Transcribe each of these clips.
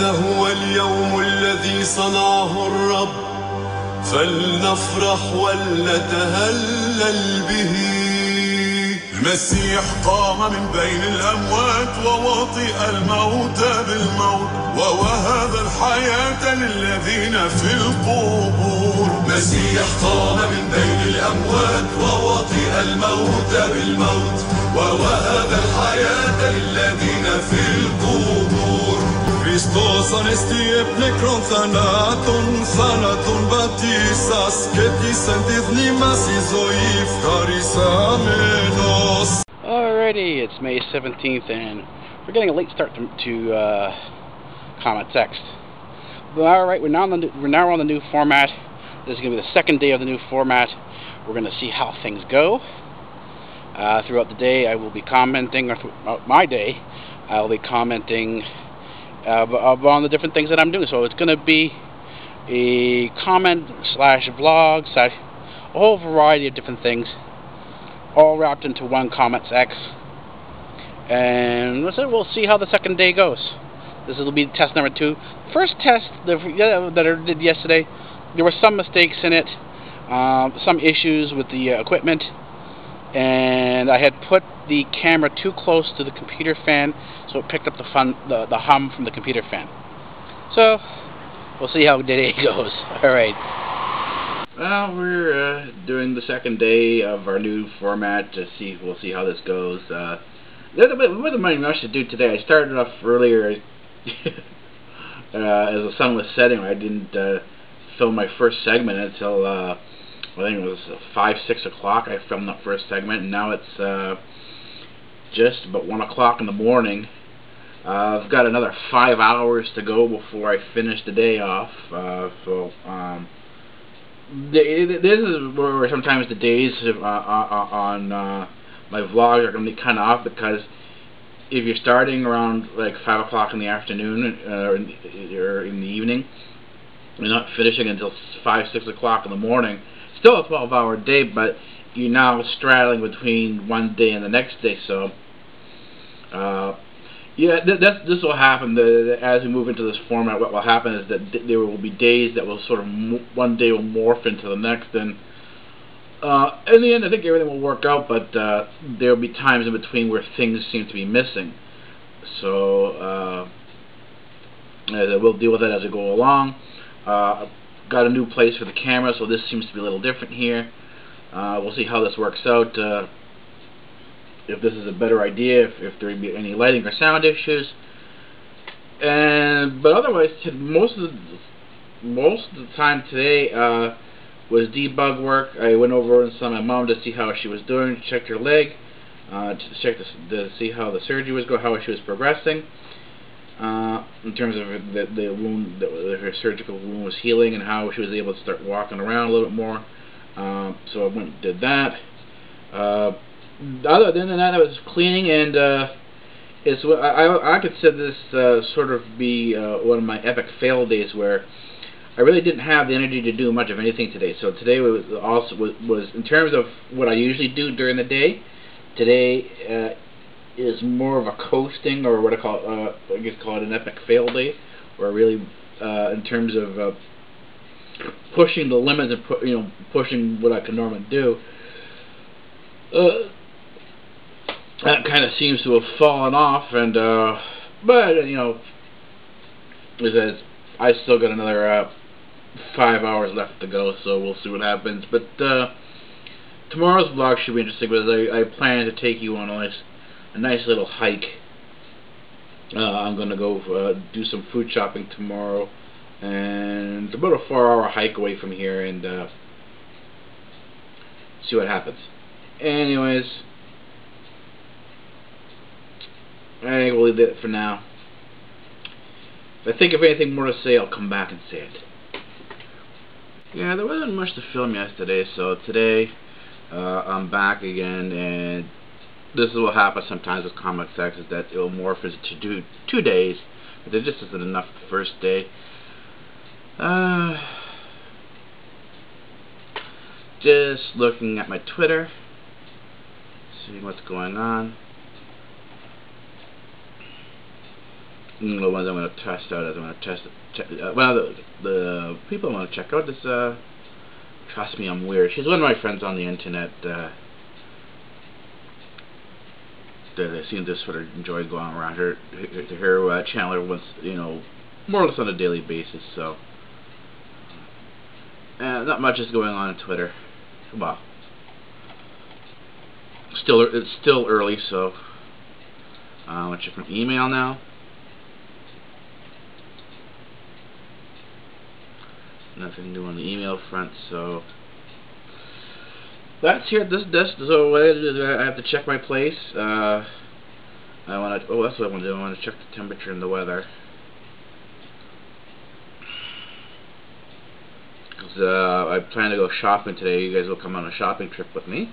هذا هو اليوم الذي صنعه الرب، فلنفرح ولنتهلل به. المسيح قام من بين الأموات ووطئ الموت بالموت ووهب الحياة للذين في القبور. المسيح قام من بين الأموات ووطئ الموت بالموت ووهب الحياة للذين في القبور. Χριστός ανεστιέπνεκρον θανάτων βαπτίσας και της εν τη μνήμας η ζωή ευχαρισάμενος. Alrighty, it's May 17th and we're getting a late start to comment text. But alright, we're now on the new format. This is going to be the second day of the new format. We're going to see how things go. Throughout the day I will be commenting, or throughout my day I will be commenting on the different things that I'm doing. So it's going to be a comment slash vlog slash a whole variety of different things, all wrapped into one comment section. And we'll see how the second day goes. This will be test number 2. First test that I did yesterday, there were some mistakes in it, some issues with the equipment, and I had put the camera too close to the computer fan, so it picked up the hum from the computer fan. So we'll see how today goes. Alright. Well, we're doing the second day of our new format. We'll see how this goes. There wasn't much to do today. I started off earlier as the sun was setting. I didn't film my first segment until I think it was 5-6 o'clock. I filmed that first segment, and now it's just about 1 o'clock in the morning. I've got another 5 hours to go before I finish the day off. This is where sometimes the days on my vlogs are going to be kind of off, because if you're starting around like 5 o'clock in the afternoon or in the evening, you're not finishing until 5-6 o'clock in the morning. Still a 12-hour day, but you're now straddling between one day and the next day. So yeah, this will happen as we move into this format. What will happen is that there will be days that will sort of one day will morph into the next, and in the end I think everything will work out, but there will be times in between where things seem to be missing. So we'll deal with that as we go along. Got a new place for the camera, so this seems to be a little different here. We'll see how this works out. If this is a better idea, if there be any lighting or sound issues, but otherwise, most of the time today was debug work. I went over and saw my mom to see how she was doing, checked her leg, to see how the surgery was going, how she was progressing, in terms of the wound, her surgical wound was healing, and how she was able to start walking around a little bit more. So I went and did that. Other than that, I was cleaning, and I consider this sort of be one of my epic fail days, where I really didn't have the energy to do much of anything today. So today was in terms of what I usually do during the day. Today is more of a coasting, or what I guess call it an epic fail day, where really in terms of pushing the limits and pushing what I can normally do. That kind of seems to have fallen off, and but I still got another 5 hours left to go, so we'll see what happens. But tomorrow's vlog should be interesting, because I plan to take you on a nice little hike. I'm gonna go do some food shopping tomorrow, and it's about a 4-hour hike away from here, and see what happens. Anyways, I think we'll leave it for now. If I think of anything more to say, I'll come back and say it. Yeah, there wasn't much to film yesterday, so today I'm back again, and this is what happens sometimes with comic sex, is that it'll morph into 2 days, but there just isn't enough the first day. Just looking at my Twitter, seeing what's going on. the ones I'm going to test out is I'm going to test well, the people I want to check out is trust me, I'm weird. She's one of my friends on the internet that I seem to sort of enjoy going around her channel once, you know, more or less on a daily basis. So not much is going on Twitter. Well, it's still early, so I'll check my email now. Nothing new on the email front, so that's here at this desk. So what I have to check my place. I want to. Oh, that's what I want to do. I want to check the temperature and the weather. Because I plan to go shopping today. You guys will come on a shopping trip with me,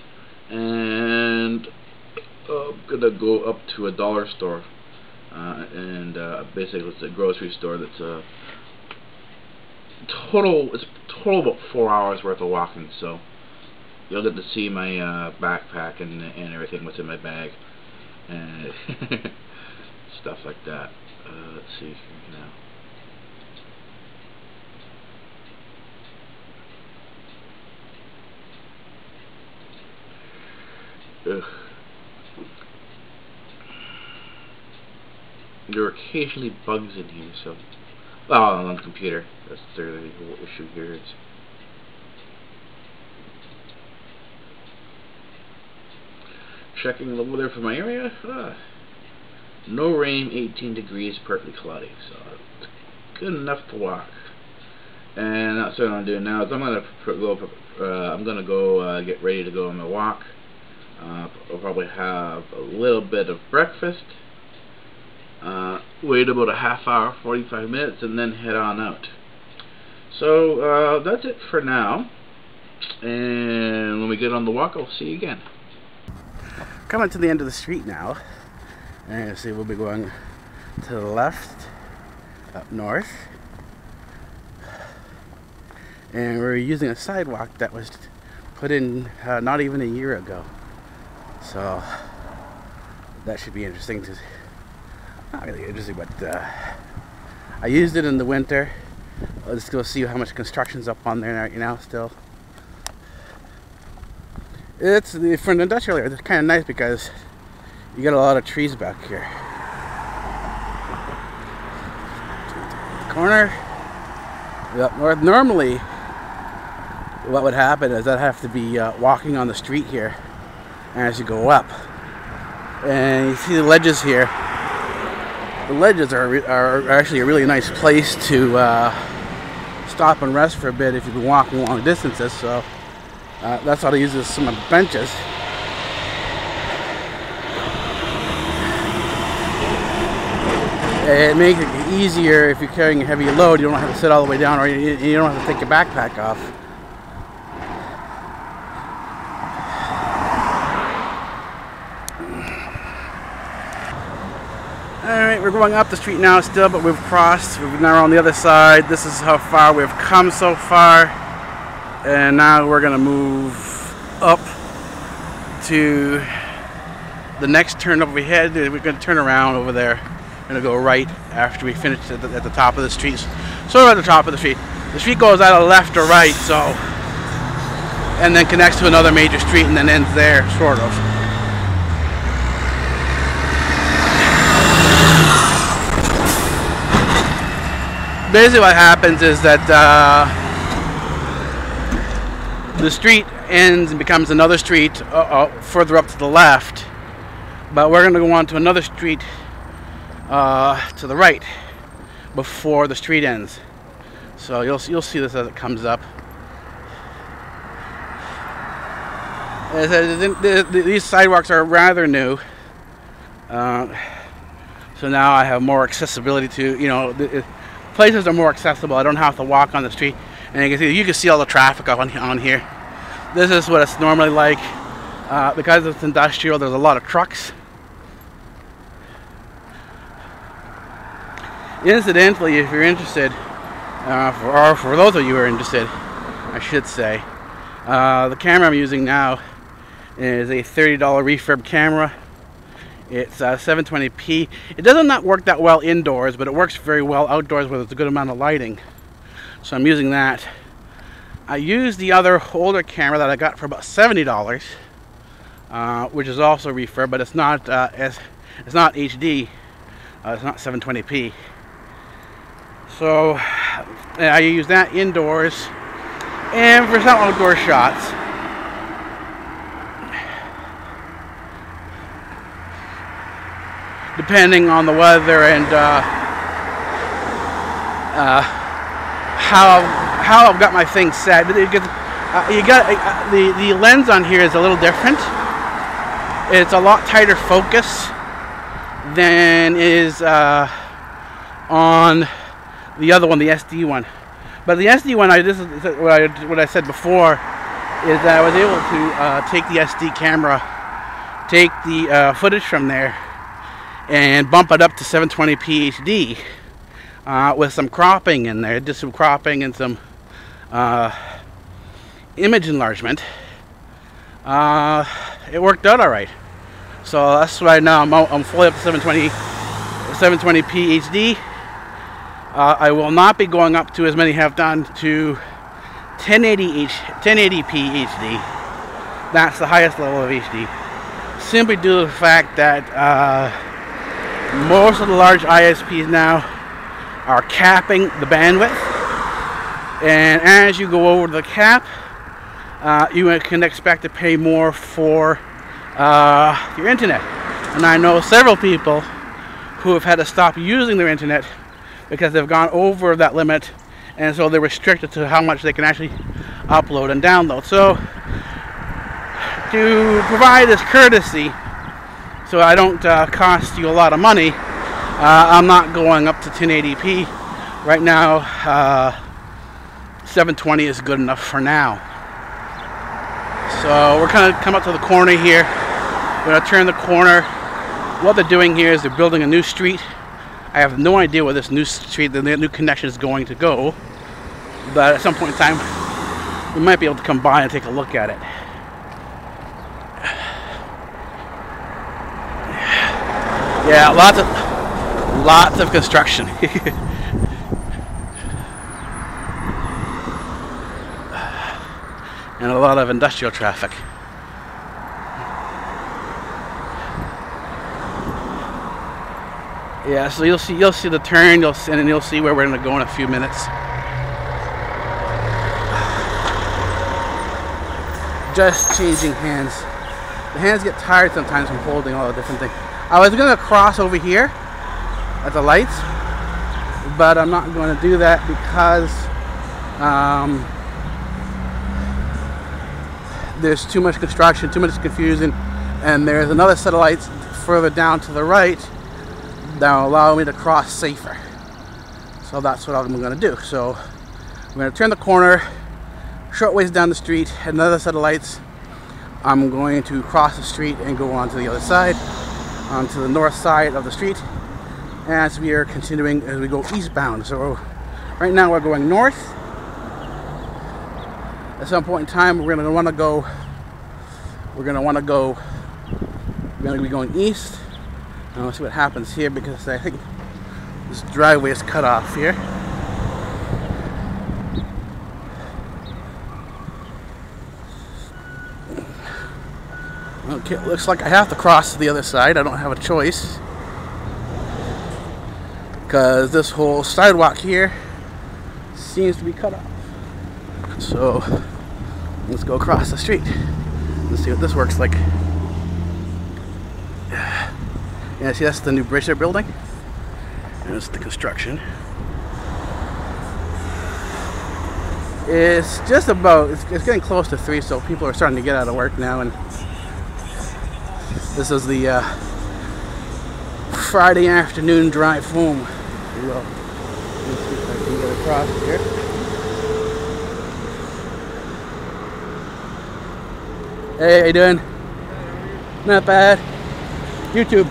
and I'm gonna go up to a dollar store, and basically it's a grocery store that's it's total about 4 hours worth of walking. So you'll get to see my backpack and everything what's in my bag and stuff like that. Let's see here now. Ugh. There are occasionally bugs in here, so on the computer. That's the whole issue here. Is checking the weather for my area. No rain, 18 degrees, partly cloudy, so it's good enough to walk. And that's what I'm doing now. Is I'm gonna go get ready to go on my walk. I'll probably have a little bit of breakfast. Wait about a half hour, 45 minutes, and then head on out. So that's it for now. And when we get on the walk, I'll see you again. Coming to the end of the street now, and you see we'll be going to the left, up north, and we're using a sidewalk that was put in not even a year ago, so that should be interesting to. Not really interesting, but I used it in the winter. Let's go see how much construction's up on there right now still. It's for an industrial area. It's kind of nice because you got a lot of trees back here. Corner. Up north. Normally, what would happen is I'd have to be walking on the street here as you go up, and you see the ledges here. The ledges are actually a really nice place to stop and rest for a bit if you've been walking long distances. So that's how to use some of the benches. It makes it easier if you're carrying a heavy load. You don't have to sit all the way down, or you don't have to take your backpack off. Alright, we're going up the street now still, but we've crossed. We're now on the other side. This is how far we've come so far. And now we're going to move up to the next turn over ahead. We're going to turn around over there. We're going to go right after we finish at the top of the street. Sort of at the top of the street. The street goes either left or right, so, and then connects to another major street and then ends there, sort of. Basically what happens is that the street ends and becomes another street further up to the left, but we're going to go on to another street to the right before the street ends. So you'll see this as it comes up. As I said, these sidewalks are rather new, so now I have more accessibility to, you know, places are more accessible. I don't have to walk on the street, and you can see all the traffic on here. This is what it's normally like. Because it's industrial, there's a lot of trucks. Incidentally, if you're interested, or for those of you who are interested, I should say, the camera I'm using now is a $30 refurb camera. It's 720p. It does not work that well indoors, but it works very well outdoors with a good amount of lighting. So I'm using that. I used the other older camera that I got for about $70, which is also refurb, but it's not it's not HD. It's not 720p. So I use that indoors and for some outdoor shots. Depending on the weather and how I've got my thing set. You got the lens on here is a little different. It's a lot tighter focus than is on the other one, the SD one. But the SD one, this is what I said before, is that I was able to take the SD camera, take the footage from there, and bump it up to 720p HD with some cropping in there, just some cropping and some image enlargement. It worked out all right. So that's why now I'm fully up to 720p HD. I will not be going up to, as many have done, to 1080p HD. That's the highest level of HD. Simply due to the fact that most of the large ISPs now are capping the bandwidth, and as you go over the cap, you can expect to pay more for your internet. And I know several people who have had to stop using their internet because they've gone over that limit, and so they're restricted to how much they can actually upload and download. So to provide this courtesy, so I don't cost you a lot of money, I'm not going up to 1080p. Right now, 720 is good enough for now. So we're kind of come up to the corner here. We're going to turn the corner. What they're doing here is they're building a new street. I have no idea where this new street, the new connection is going to go. But at some point in time, we might be able to come by and take a look at it. Yeah, lots of construction. And a lot of industrial traffic. Yeah, so you'll see the turn, and then you'll see where we're going to go in a few minutes. Just changing hands. The hands get tired sometimes from holding all the different things. I was going to cross over here at the lights, but I'm not going to do that because there's too much construction, too much confusion, and there's another set of lights further down to the right that will allow me to cross safer. So that's what I'm going to do. So I'm going to turn the corner, short ways down the street, another set of lights. I'm going to cross the street and go on to the other side, onto the north side of the street, as we are continuing as we go eastbound. So right now we're going north. At some point in time we're going to be going east. Now let's see what happens here, because I think this driveway is cut off here. Okay, it looks like I have to cross to the other side. I don't have a choice, because this whole sidewalk here seems to be cut off. So let's go across the street. Let's see what this works like. Yeah, see, that's the new bridge they're building. And it's the construction. It's just about, it's getting close to 3, so people are starting to get out of work now. And this is the Friday afternoon drive home. Let's see if I can get across here. Hey, how you doing? Not bad. YouTube.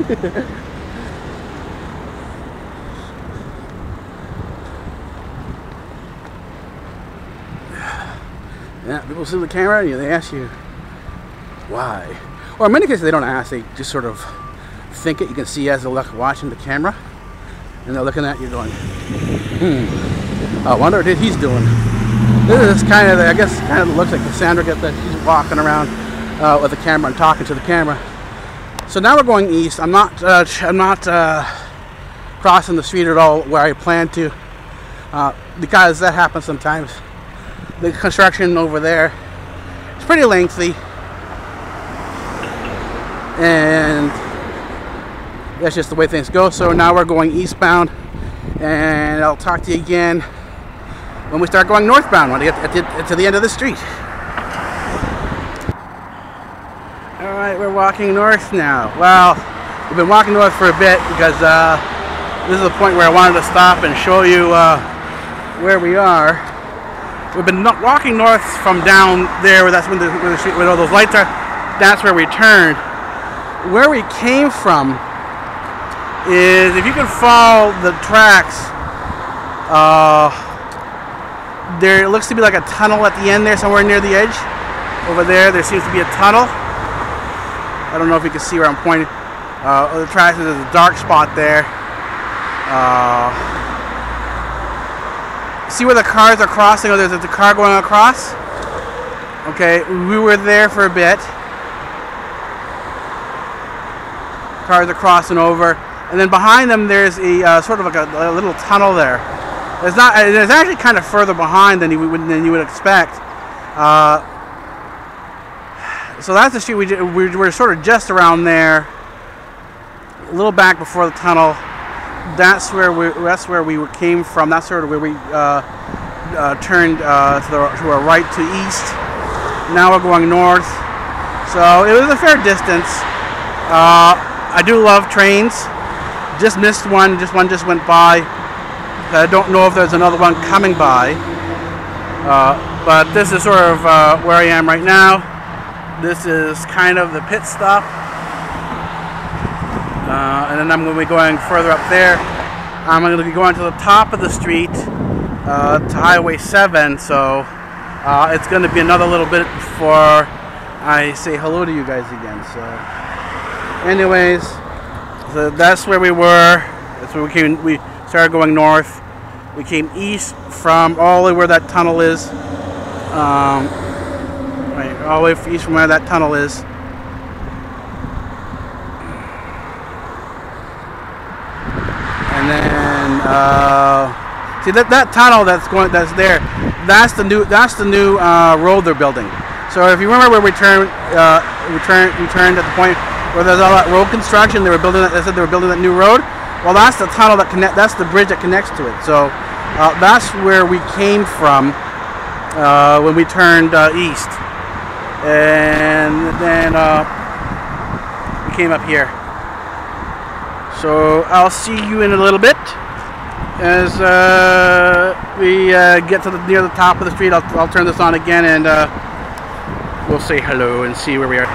Yeah, people see the camera and they ask you why. Or in many cases they don't ask, they just sort of think it. You can see as they're watching the camera, and they're looking at you going, I wonder what he's doing. This is kind of, I guess, kind of looks like Cassandra gets that she's walking around with the camera and talking to the camera. So now we're going east. I'm not crossing the street at all where I plan to, because that happens sometimes. The construction over there is pretty lengthy, and that's just the way things go. So now we're going eastbound, and I'll talk to you again when we start going northbound, when we get to the end of the street. Alright, we're walking north now. Well, we've been walking north for a bit because this is the point where I wanted to stop and show you where we are. We've been walking north from down there, where that's where the street, where all those lights are. That's where we turned. Where we came from is, if you can follow the tracks, there looks to be like a tunnel at the end there, somewhere near the edge. Over there seems to be a tunnel. I don't know if you can see where I'm pointing. The tracks, there's a dark spot there. See where the cars are crossing? Oh, there's a car going across. Okay, we were there for a bit. Cars are crossing over, and then behind them there's a sort of like a little tunnel there. It's actually kind of further behind than you would expect. So that's the street we were sort of just around there, a little back before the tunnel. That's where we came from. That's sort of where we turned to our right to east. Now we're going north. So it was a fair distance. I do love trains. Just missed one. One just went by. I don't know if there's another one coming by. But this is sort of where I am right now. This is kind of the pit stop. And then I'm going to be going further up there. I'm going to be going to the top of the street, to Highway 7. So it's going to be another little bit before I say hello to you guys again. So anyways, so that's where we were. That's where we came. We started going north. We came east from all the way where that tunnel is. Right, all the way east from where that tunnel is. And then see that tunnel that's there. That's the new road they're building. So if you remember where we turned at the point where there's all that road construction, they said they were building that new road. Well, that's the tunnel that's the bridge that connects to it. So that's where we came from when we turned east, and then we came up here. So I'll see you in a little bit as we get to near the top of the street. I'll turn this on again, and we'll say hello and see where we are.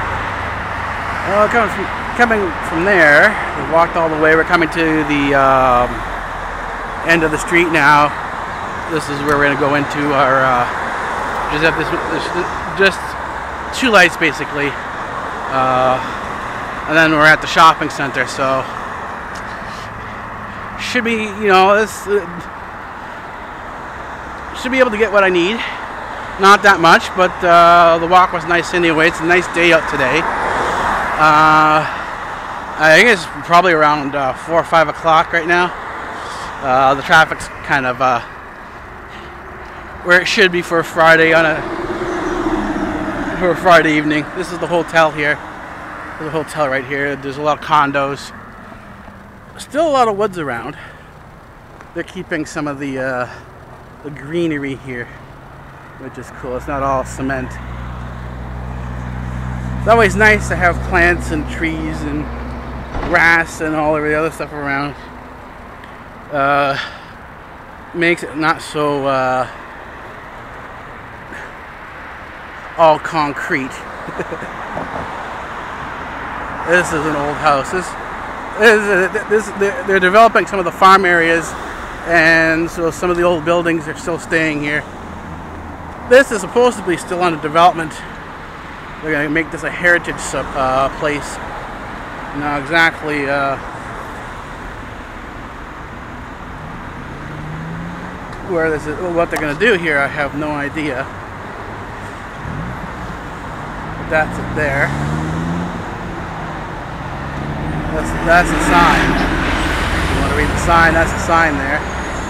Coming from there, we walked all the way. We're coming to the end of the street now. This is where we're going to go into our. Just have just two lights basically, and then we're at the shopping center. So should be, should be able to get what I need. Not that much, but the walk was nice anyway. It's a nice day out today. I think it's probably around 4 or 5 o'clock right now. The traffic's kind of where it should be for a Friday for a Friday evening. This is the hotel here. There's a hotel right here. There's a lot of condos. Still a lot of woods around. They're keeping some of the greenery here, which is cool. It's not all cement. It's always nice to have plants and trees and grass and all of the other stuff around. Makes it not so all concrete. This is an old house. They're developing some of the farm areas, and so some of the old buildings are still staying here. This is supposed to be still under development. They're going to make this a heritage place. Now exactly where this is, what they're going to do here, I have no idea. But that's it there. That's the sign. If you want to read the sign, that's the sign there.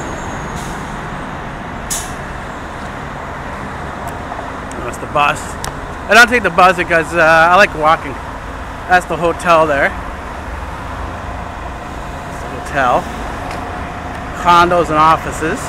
That's the bus. I don't take the bus because I like walking. That's the hotel there. That's the hotel. Condos and offices.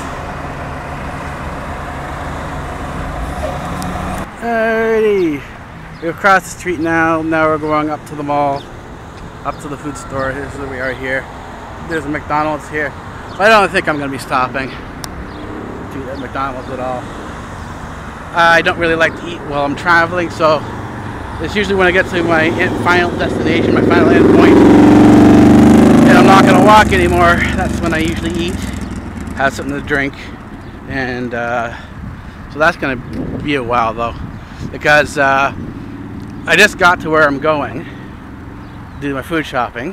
Alrighty. We've crossed the street now. Now we're going up to the mall. Up to the food store. Here's where we are here. There's a McDonald's here. But I don't think I'm going to be stopping to at McDonald's at all. I don't really like to eat while I'm traveling, so it's usually when I get to my final destination, my final end point, and I'm not going to walk anymore. That's when I usually eat, have something to drink, and so that's going to be a while though, because I just got to where I'm going, do my food shopping,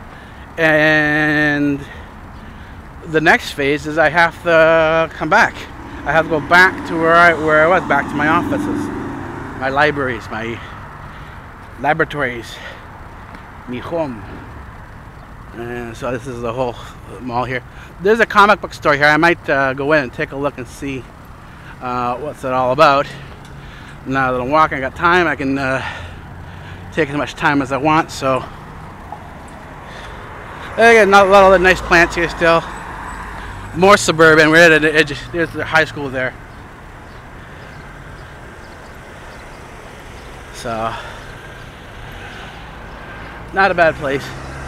and the next phase is I have to come back. I have to go back to where I was, back to my offices, my libraries, my laboratories, mi home. And so this is the whole mall here. There's a comic book store here. I might go in and take a look and see what's it all about. Now that I'm walking, I got time. I can take as much time as I want. So I got a lot of nice plants here still. More suburban. We're at the edge. There's the high school there. So, not a bad place.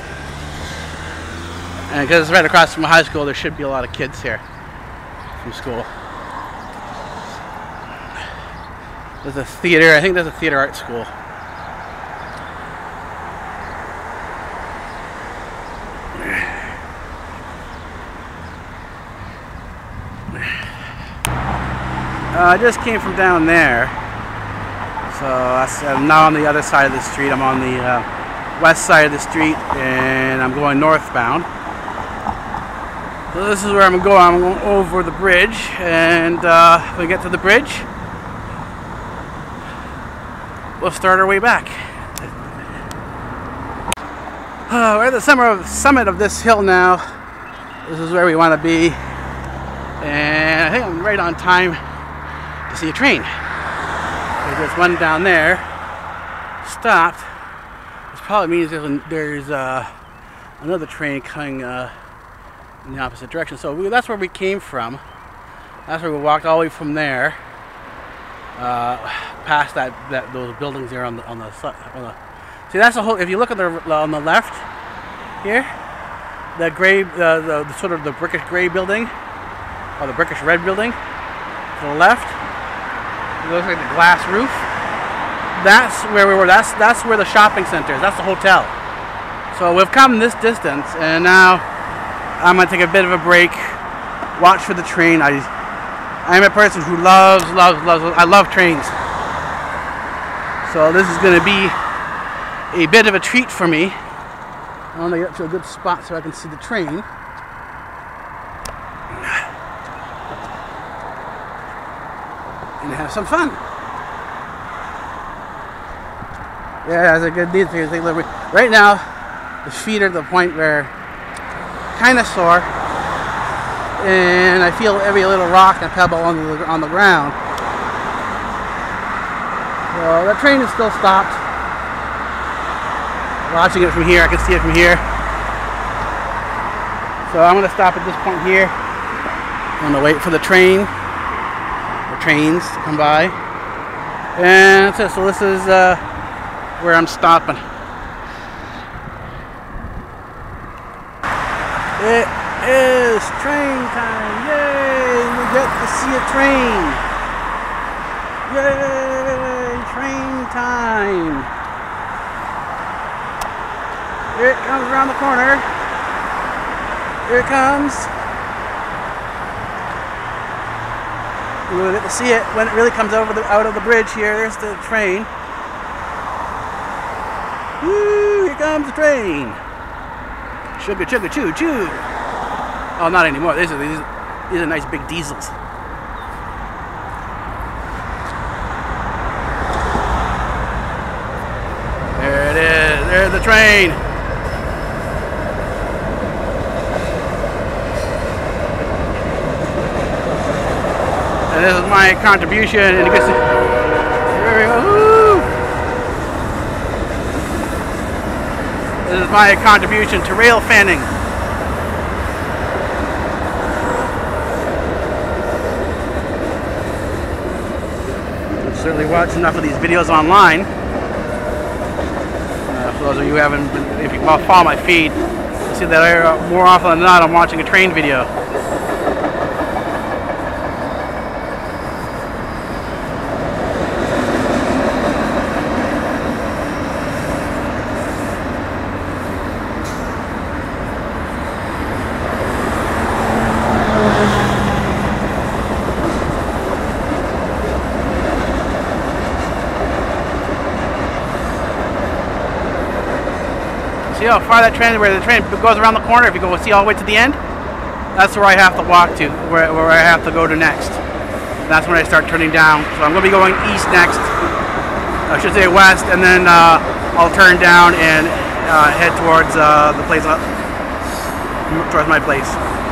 And because it's right across from a high school, there should be a lot of kids here from school. There's a theater. I think there's a theater art school. I just came from down there, so I'm now on the other side of the street. I'm on the west side of the street, and I'm going northbound. So this is where I'm going. I'm going over the bridge, and when we get to the bridge, we'll start our way back. We're at the summit of this hill now. This is where we want to be, and I think I'm right on time to see a train. There's one down there stopped, which probably means there's another train coming in the opposite direction. So that's where we came from. That's where we walked all the way from there, past those buildings there on the see, that's the whole. If you look at on the left here, the gray, the sort of the brickish gray building, or the brickish red building to the left. It looks like the glass roof. That's where we were. That's where the shopping center is. That's the hotel. So we've come this distance, and now I'm gonna take a bit of a break, watch for the train. I'm a person who loves. I love trains. So this is gonna be a bit of a treat for me. I want to get to a good spot so I can see the train. And have some fun. Yeah, it's a good deal. Right now, the feet are at the point where kind of sore, and I feel every little rock and pebble on the ground. So the train is still stopped. Watching it from here, I can see it from here. So I'm going to stop at this point here. I'm going to wait for the trains to come by, and that's it. So this is where I'm stopping. It is train time! Yay! We get to see a train! Yay! Train time! Here it comes around the corner. Here it comes. We'll get to see it when it really comes out of the bridge here. There's the train. Woo! Here it comes the train. Sugar, sugar, choo, choo. Oh, not anymore. These are nice big diesels. There it is. There's the train. And this is my contribution. And you can see, there we go. Woo! This is my contribution to rail fanning. I've certainly watched enough of these videos online. For those of you who haven't been, if you follow my feed, you'll see that more often than not I'm watching a train video. See how far where the train goes around the corner? If you go see all the way to the end, that's where I have to walk to, where I have to go to next. And that's when I start turning down. So I'm going to be going east next, I should say west, and then I'll turn down and head towards the place, towards my place.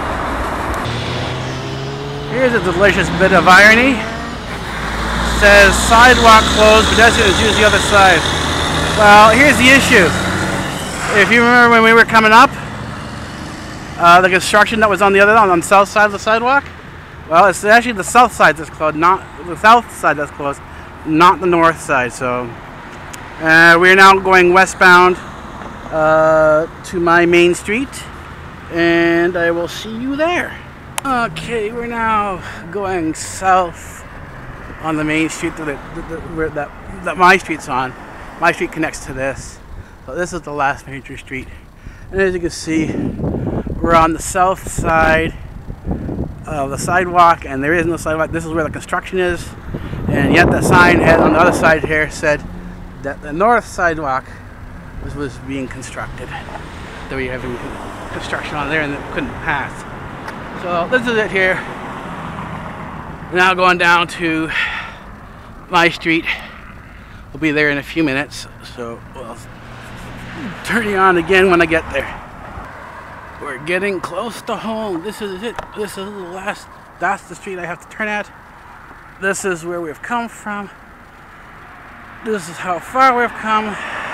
Here's a delicious bit of irony. It says sidewalk closed, pedestrians use the other side. Well, here's the issue. If you remember when we were coming up, the construction that was on the south side of the sidewalk, well, it's actually the south side that's closed, not the south side that's closed, not the north side. So we're now going westbound to my main street, and I will see you there. Okay, we're now going south on the main street that my street's on. My street connects to this. So this is the last major street, and as you can see, we're on the south side of the sidewalk, and there is no sidewalk. This is where the construction is, and yet the sign on the other side here said that the north sidewalk was being constructed. That we having construction on there and it couldn't pass. So this is it here. We're now going down to my street. We'll be there in a few minutes, so we'll turn you on again when I get there. We're getting close to home. This is it. This is the last. That's the street I have to turn at. This is where we've come from. This is how far we've come.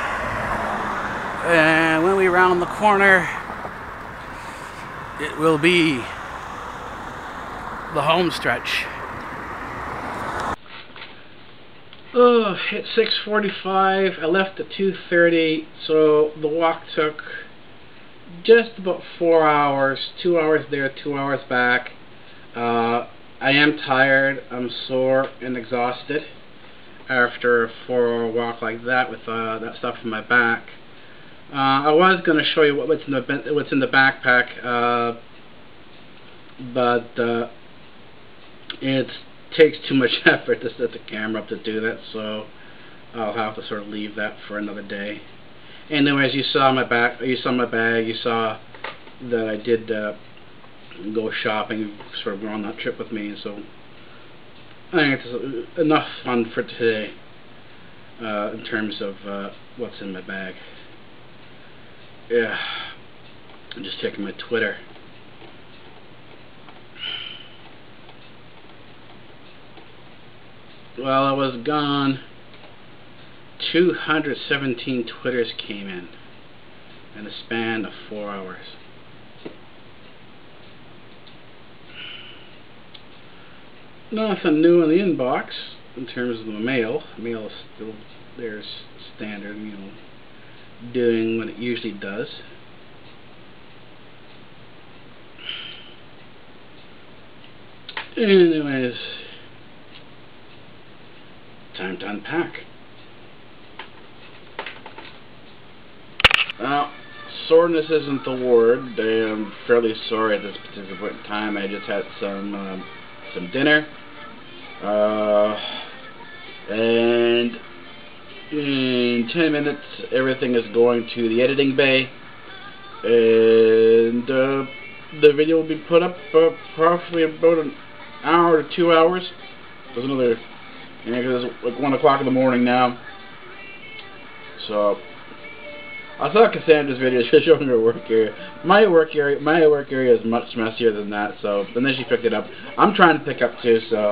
And when we round the corner, it will be the home stretch. Oh, it's 6:45. I left at 2:30, so the walk took just about 4 hours. 2 hours there, 2 hours back. I am tired. I'm sore and exhausted after a 4-hour walk like that with that stuff in my back. I was going to show you what's in the backpack, but it takes too much effort to set the camera up to do that, so I'll have to sort of leave that for another day. Anyways, you saw my bag, you saw that I did go shopping, sort of on that trip with me, so I think it's enough fun for today in terms of what's in my bag. Yeah, I'm just checking my Twitter. While I was gone, 217 Twitters came in a span of 4 hours. Nothing new in the inbox in terms of the mail. Mail is still there, standard, you know, doing what it usually does. Anyways, time to unpack. Well, soreness isn't the word. I am fairly sore at this particular point in time. I just had some dinner, and in 10 minutes, everything is going to the editing bay, and the video will be put up probably about an hour to 2 hours. There's another, because it's like 1 o'clock in the morning now. So I saw Cassandra's video showing her work area. My work area is much messier than that. So, and then she picked it up. I'm trying to pick up too. So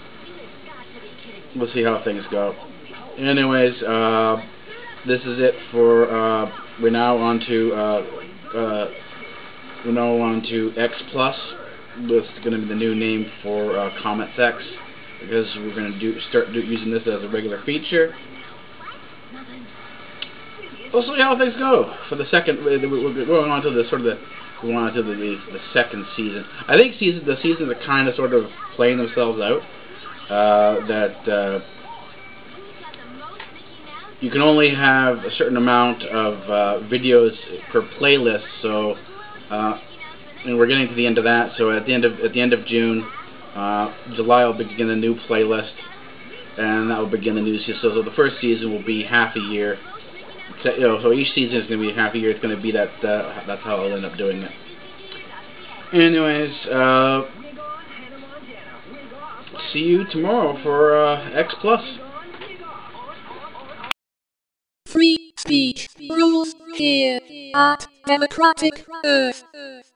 we'll see how things go. Anyways, this is it for. We're now on to X Plus. This is going to be the new name for Comet X, because we're going to start using this as a regular feature. We'll see how things go for the second. We're going on to the the second season. I think the seasons are kind of sort of playing themselves out. That you can only have a certain amount of videos per playlist. So, and we're getting to the end of that. So at the end of June, July will begin a new playlist, and that will begin the new season. So the first season will be half a year. So each season is going to be half a year. It's going to be that. That's how I'll end up doing it. Anyways, see you tomorrow for X Plus. Free speech rules here at Democratic Earth.